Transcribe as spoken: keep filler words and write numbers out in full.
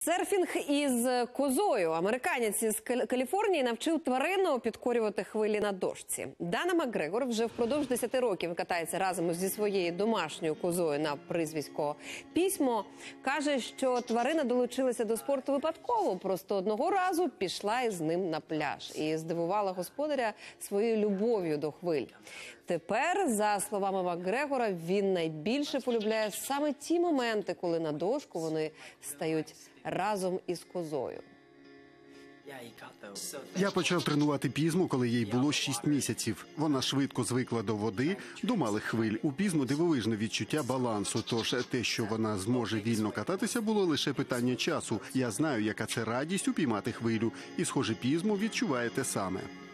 Серфінг із козою. Американець із Каліфорнії навчив тварину підкорювати хвилі на дошці. Дана Макгрегор вже впродовж десяти років катається разом зі своєю домашньою козою на прізвисько Пісьмо. Каже, що тварина долучилася до спорту випадково, просто одного разу пішла із ним на пляж і здивувала господаря своєю любов'ю до хвиль. Тепер, за словами Макгрегора, він найбільше полюбляє саме ті моменти, коли на дошку вони стають разом із козою. Я почав тренувати Пізму, коли їй було шість місяців. Вона швидко звикла до води, до малих хвиль. У Пізму дивовижне відчуття балансу, тож те, що вона зможе вільно кататися, було лише питання часу. Я знаю, яка це радість упіймати хвилю. І, схоже, Пізму відчуває те саме.